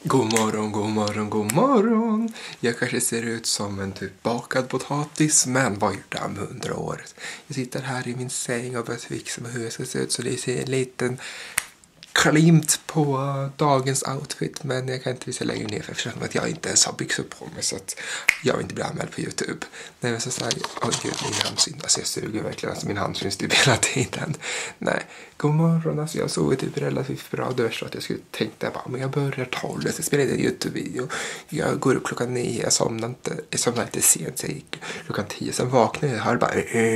God morgon, god morgon, god morgon. Jag kanske ser ut som en typ bakad potatis, men vad gjorde jag med 100 år? Jag sitter här i min säng och börjar fixa med hur jag ska se ut, så det ser en liten klimt på dagens outfit, men jag kan inte visa längre ner för eftersom att jag inte ens har byxor på mig, så att jag inte blir anmäld på YouTube. Nej, men så säger jag, åh gud, min hand syns, alltså jag suger verkligen, alltså min hand syns typ hela tiden. Nej, god morgon, alltså jag såg typ relativt bra dörr, så att jag skulle tänkte bara, men jag börjar 12, jag ska spela en YouTube-video, jag går upp klockan 9, jag somnar inte sent, så jag gick klockan 10, sen vaknade jag, hör bara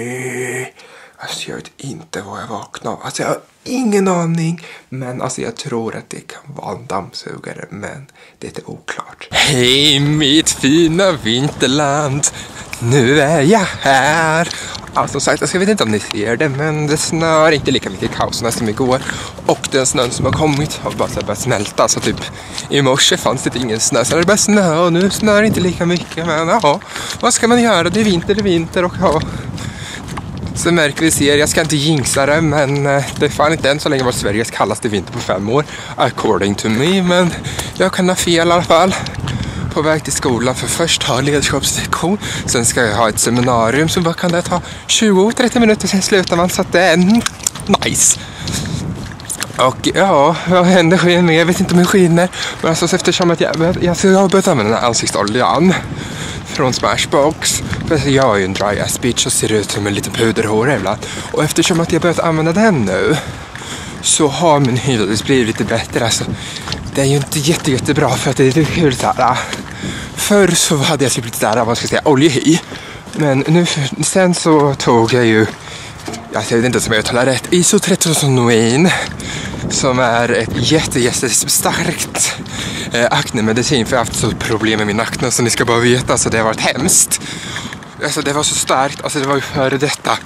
alltså jag vet inte vad jag vaknade av. Alltså jag har ingen aning. Men alltså jag tror att det kan vara en dammsugare. Men det är inte oklart. Hej mitt fina vinterland. Nu är jag här. Alltså sagt, jag vet inte om ni ser det. Men det snör inte lika mycket kaos som igår. Och den snön som har kommit har bara börjat smälta. Så typ i morse fanns det ingen snö. Så det bara snö och nu snör inte lika mycket. Men ja, vad ska man göra? Det är vinter och ja. Så märker vi ser, jag ska inte jinxa det, men det är fan inte än så länge var Sveriges kallaste vinter på 5 år, according to me, men jag kan ha fel i alla fall. På väg till skolan för först ha ledarskapslektion, sen ska jag ha ett seminarium, så vad kan det ta? 20-30 minuter, sen slutar man, så att det är nice. Och ja, vad händer med? Jag vet inte om det skiner, men alltså eftersom att jag har börjat använda ansiktsoljan från Smashbox. För jag är ju en dry ass bitch och ser ut som en liten puderhår ibland. Och eftersom att jag börjat använda den nu, så har min hy blivit lite bättre. Alltså, det är ju inte jättebra för att det är lite kul såhär. Förr så hade jag typ lite såhär, vad ska jag säga, oljehy. Men nu, sen så tog jag ju, jag vet inte som jag uttalar rätt, isotretinoin, som är ett jättestarkt aknemedicin, för jag har haft så problem med min akne, så ni ska bara veta, alltså det har varit hemskt. Alltså det var så starkt, alltså det var ju före detta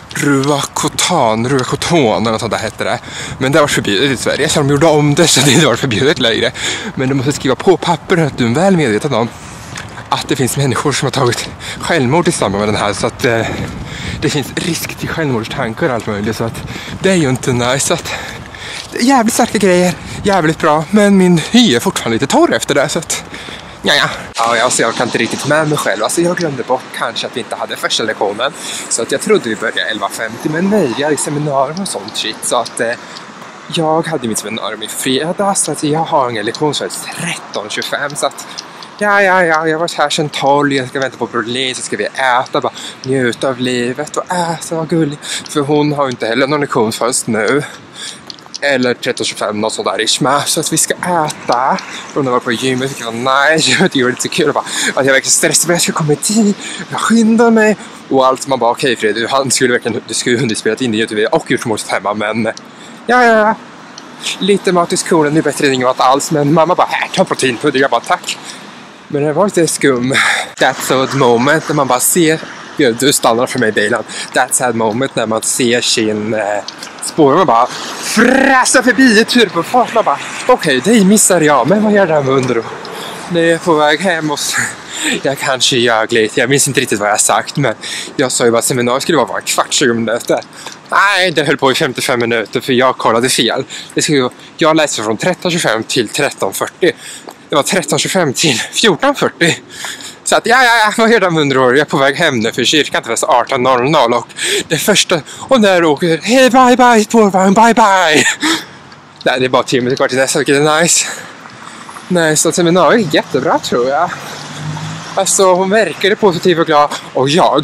Ruacotan eller något sånt där hette det. Men det var förbjudet i Sverige, så de gjorde om det, så det var förbjudet längre. Men du måste skriva på papper att du är väl medveten om att det finns människor som har tagit självmord i samband med den här, så att det finns risk till självmordstankar och allt möjligt, så att det är ju inte nice. Så att jävligt starka grejer, jävligt bra, men min hy är fortfarande lite torr efter det, så att ja, alltså jag kan inte riktigt med mig själv. Alltså jag glömde bort kanske att vi inte hade första lektionen, så att jag trodde vi började 11.50, men nej, vi hade seminarium och sånt shit, så att jag hade mitt seminarium i fredag, så att jag har en lektion så 13.25, så att ja, jag har varit här sedan 12, jag ska vänta på Brolin, så ska vi äta, bara njuta av livet och äta, vad gulligt, för hon har ju inte heller någon lektion först nu. Eller 13.25, något sånt där ishma. Så att vi ska äta. Och när jag var på gymmet, det var nice. Jag tycker det var lite så kul. Att jag verkligen stressad, men jag ska komma i tid. Jag skyndar mig. Och allt, man bara, okej Fred, du skulle hunnit spelat in det YouTube och gjort målet hemma. Men ja. Lite mat i skolan, det är bättre än ingen mat alls. Men mamma bara, här, ta proteinpudder. Jag bara, tack. Men det var lite skum. That's sad moment när man bara ser. Du stannar för mig i bilen. That's sad moment när man ser sin spår. Man bara fräsar förbi i turbofart. Man bara, okej, det missar jag. Men vad gör det här med under? När jag är på väg hem och jag kanske ljög lite. Jag minns inte riktigt vad jag sagt. Men jag sa ju bara att seminariet skulle vara en kvart 20 minuter. Nej, det höll på i 55 minuter för jag kollade fel. Jag läste från 13.25 till 13.40. Det var 13.25 till 14.40. Så att ja, vad gör de 100 år? Jag är på väg hem nu för kyrkan till 18.00 och det första, och där åker hej bye spårvagn, bye. Nej, det är bara 10 minuter kvar till nästa, vilket är nice. Nej, så seminariet är jättebra tror jag. Alltså hon verkade positiv och glad, och jag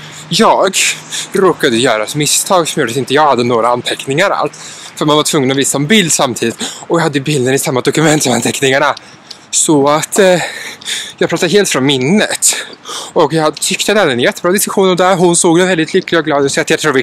råkade göra ett misstag som gjorde att inte jag hade några anteckningar allt. För man var tvungen att visa en bild samtidigt, och jag hade bilden i samma dokument som anteckningarna. Så att jag pratar helt från minnet. Och jag tyckte att det var en jättebra diskussion, och där hon såg väldigt lycklig och glad ut, så att jag tror vi...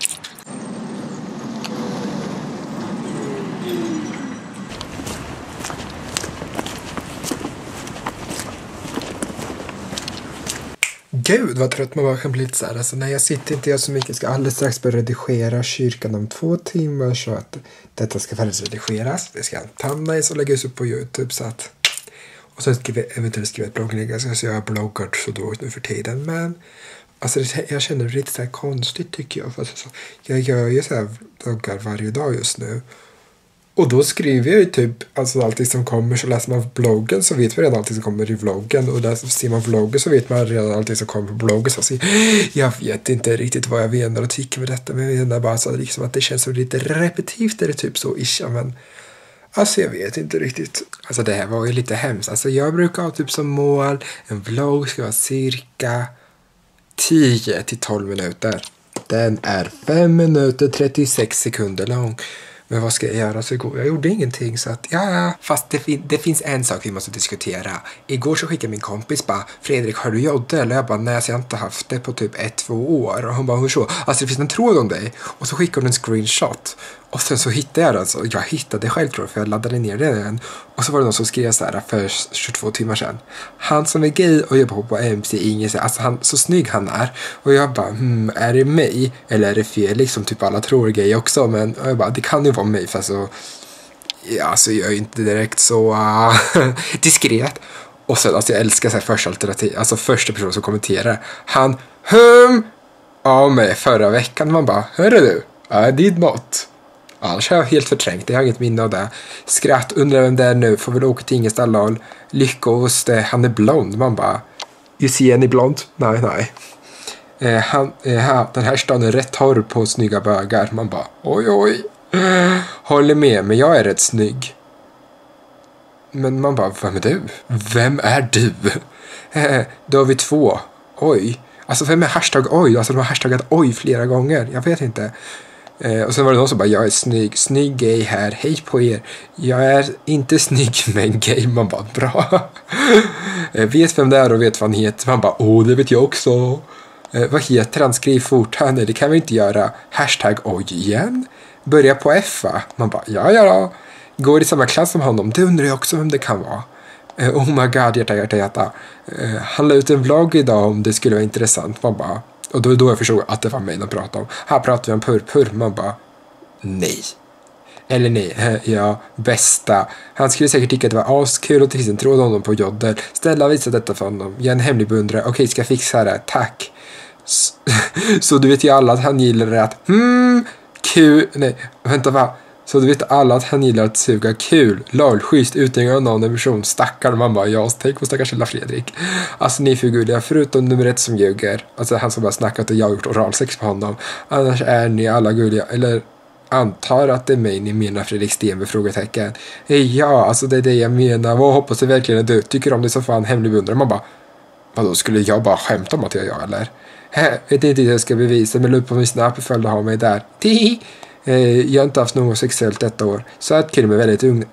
Gud vad trött man bara kan bli lite så här. Alltså, nej, jag sitter inte jag så mycket. Jag ska alldeles strax börja redigera kyrkan om 2 timmar, så att detta ska färdigredigeras. Det ska jag ta mig och lägga upp på YouTube, så att... Och sen ska vi eventuellt skriva ett blogginlägg. Så jag har bloggat så då nu för tiden. Men alltså, jag känner det lite så här konstigt tycker jag. För alltså, jag gör ju så här bloggar varje dag just nu. Och då skriver jag ju typ alltså allting som kommer, så läser man på bloggen så vet man redan allting som kommer i vloggen, och ser man vloggen så vet man redan allting som kommer på bloggen. Så jag vet inte riktigt vad jag menar och tycker med detta, men jag menar bara så liksom att det känns som lite repetitivt, är det typ så isha, men alltså jag vet inte riktigt. Alltså det här var ju lite hemskt. Alltså jag brukar ha typ som mål, en vlogg ska vara cirka 10 till 12 minuter. Den är 5 minuter 36 sekunder lång. Men vad ska jag göra så igår? Jag gjorde ingenting, så att ja. Fast det finns en sak vi måste diskutera. Igår så skickade min kompis bara: Fredrik, har du joddel? Eller jag bara: nej, så jag har inte haft det på typ 1-2 år. Och hon bara: hur så? Alltså det finns en tråd om dig. Och så skickade hon en screenshot. Och sen så hittade jag den. Så jag hittade självklart, för jag laddade ner den igen. Och så var det någon som skrev så här för 22 timmar sedan: han som är gay och jobbar på MC, ingen säger, alltså han, så snygg han är. Och jag bara, är det mig? Eller är det Felix som typ alla tror är gay också? Men jag bara, det kan ju vara mig, för så ja, alltså jag är inte direkt så diskret. Och sen, alltså jag älskar så här första alternativ, alltså första person som kommenterar. Han av mig förra veckan. Man bara: hörru du, ditt mått. Annars har jag helt förträngt, jag har inget minne av det. Skratt, undrar vem det är nu, får väl åka till Ingestal lol. Lyckost, han är blond. Man bara: you see any blond? Nej. Den här stan är rätt torr på snygga bögar. Man bara: oj. Håller med, men jag är rätt snygg. Men man bara: vem är du? Vem är du? Då har vi 2. Oj. Alltså vem är hashtag oj? Alltså de har hashtaggat oj flera gånger. Jag vet inte. Och sen var det någon som bara: jag är snygg gay här, hej på er. Jag är inte snygg men gay. Man bara: bra. Vet vem det är och vet vad han heter. Man bara: det vet jag också. Vad heter han? Skriv fort här. Nej, det kan vi inte göra. Hashtag oj igen. Börja på F, va? Man bara: ja. Går i samma klass som honom. Det undrar jag också vem det kan vara. Oh my god, hjärta. Han la ut en vlogg idag om det skulle vara intressant. Man bara, och då jag förstod att det var mig de pratade om. Här pratar vi om purpur. Man bara: nej. Eller nej, ja, bästa. Han skulle säkert tycka att det var askul och till sin tråd honom på joddel. Ställa visa detta för honom. Jag är en hemlig beundrare. Okej, ska jag fixa det? Tack. Så du vet ju alla att han gillar att kul. Nej, vänta, va? Så du vet alla att han gillar att suga kul. Lol, schysst, utan någon annan person. Stackar. Man bara: ja, tänk på stackars lilla Fredrik. Alltså ni är för gulliga, förutom nummer 1 som ljuger. Alltså han som bara snackat och jag har gjort oralsex på honom. Annars är ni alla gulliga. Eller antar att det är mig ni menar, Fredrik Stenberg, frågetecken. Ja, alltså det är det jag menar. Vad hoppas du verkligen att du tycker om det så fan hemlig beundrare. Man bara: vadå, skulle jag bara skämta om att jag eller? Vet inte hur jag ska bevisa, men upp på min snap ifall du har mig där. Jag har inte haft något sexuellt detta år. Så att killen är väldigt ung.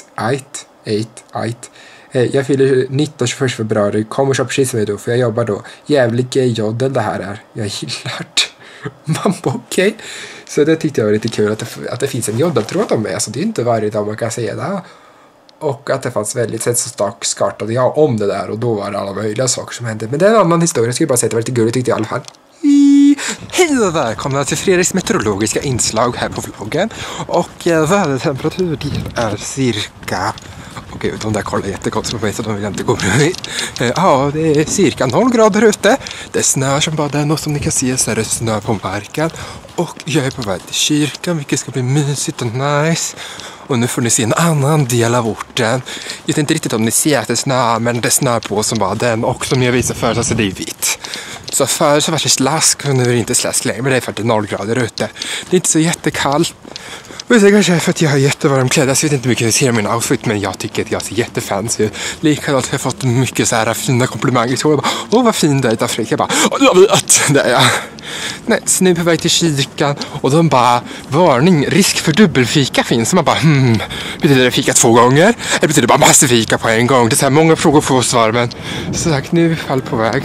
8. Jag fyller 19-21 februari. Kom och köp precis med då, för jag jobbar då. Jävligt gay joddel det här är. Jag gillar det. Man bara okej. Så det tyckte jag var lite kul att det finns en joddeltråd om mig. Alltså det är inte varje dag man kan säga det. Och att det fanns väldigt sett så startade jag om det där. Och då var det alla möjliga saker som hände. Men det är en annan historia. Jag skulle bara säga att det var lite gulligt tyckte jag i alla fall. Hej och välkomna till Fredriks meteorologiska inslag här på vloggen. Och vädertemperatur är cirka... Okej, de där kollar jättekonstigt på mig så de vill inte gå bredvid. Ja, det är cirka 0 grader ute. Det är snö som bara den och som ni kan se så är det snö på marken. Och jag är på väg till kyrkan, vilket ska bli mysigt och nice. Och nu får ni se en annan del av orten. Jag vet inte riktigt om ni ser att det är snö, men det är snö på som bara den. Och som jag visar förut, alltså det är vitt. Så förut så var det slask och nu är det inte slask längre. Men det är för att det är 0 grader ute. Det är inte så jättekallt. Och det kanske är för att jag har jättevarm kläder. Så jag vet inte hur mycket ni ser min outfit, men jag tycker att jag ser jättefancy ut. Likadant har jag fått mycket så här fina komplimanger. Så jag bara: vad fin du är, Fredrik. Jag bara: jag vet, det är jag. Nej, så nu är på väg till kyrkan. Och de bara: varning, risk för dubbelfika finns. Så man bara, betyder det fika 2 gånger? Eller betyder det bara massor fika på en gång? Det är så här många frågor på svar, men så sagt, nu är vi fall på väg.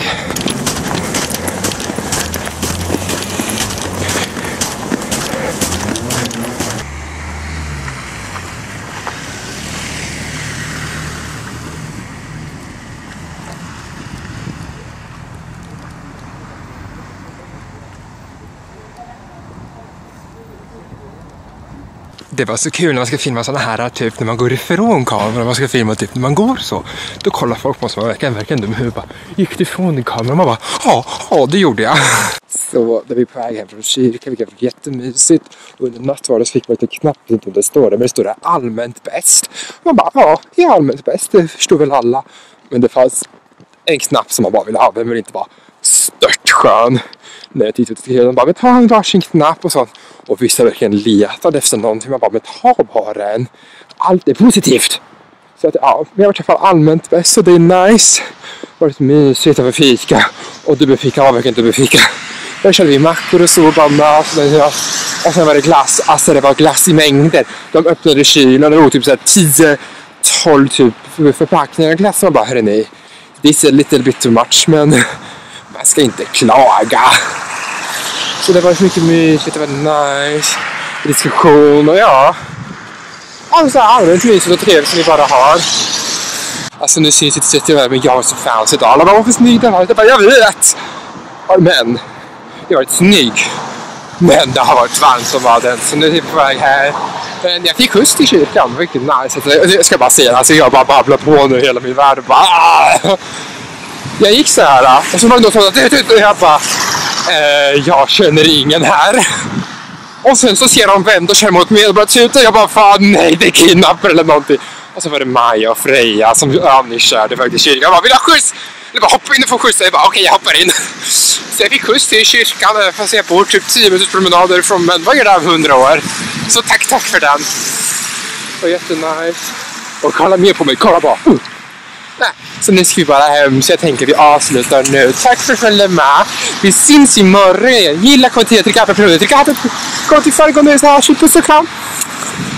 Det var så kul när man ska filma sådana här typ när man går ifrån kameran. Man ska filma typ när man går så. Då kollar folk på oss och man verkar dum i huvudet. Bara, gick du ifrån din kamera? Man bara, ja det gjorde jag. Så då vi på väg hem från kyrkan, vilket var jättemysigt. Och under nattvarden så fick man inte knappt inte om det står där. Men det står där allmänt bäst. Man bara, ja det är allmänt bäst. Det förstår väl alla. Men det fanns en knapp som man bara ville ha. Men det inte var stört skön. När jag tittade till de bara, men ta en varsin knapp och sånt. Och vissa verkligen letade efter någonting. Man bara, men ta bara en. Allt är positivt. Så att ja, men jag var i alla fall allmänt bäst. Och det är nice. Det var lite mysigt över fika. Och dubbelfika var verkligen dubbelfika. Där körde vi mackor och så. Bara mat. Och sen var det glass. Alltså det var glass i mängder. De öppnade kylen. Det var typ 10-12 typ förpackningar glass. Man bara, hörrni. This is a little bit too much. Men man ska inte klaga. Så det var så mycket mysigt, det var nice. Diskussion och ja. Alltså allmänt mysigt och trevligt som vi bara har. Alltså nu syns det sätt jag men jag var så fancy idag. Alla bara, varför snygg den här? Jag bara, jag vet. Men, jag har varit snygg. Men det har varit varmt som var den. Så nu är vi på väg här. Men jag fick skjuts till kyrkan, det var riktigt nice. Jag ska bara säga, alltså jag bara babblar på nu hela min värld. Bara, jag gick så här och så var det någon som sa att jag bara jag känner ingen här. Och sen så ser de vänd och kör mot mig och bara tuta. Jag bara, fan nej, det är kidnapper eller någonting. Och så var det Maja och Freja som ni körde väg till kyrkan. Jag bara, vill jag skjuts? Eller bara, hoppa in och få skjuts. Jag bara, okej, jag hoppar in. Så jag fick skjuts till kyrkan. Fast jag bor typ 10 minuters promenader från, men vad är det här 100 år? Så tack för den. Det var jättenice. Och kolla mer på mig, kolla bara. Nej, så nu ska vi bara hem, så jag tänker vi avslutar nu. Tack för att följa med. Vi syns imorgon. Gilla, kommentera, trycka på applåder, trycka på. Kom till föregående, så här, puss och kram.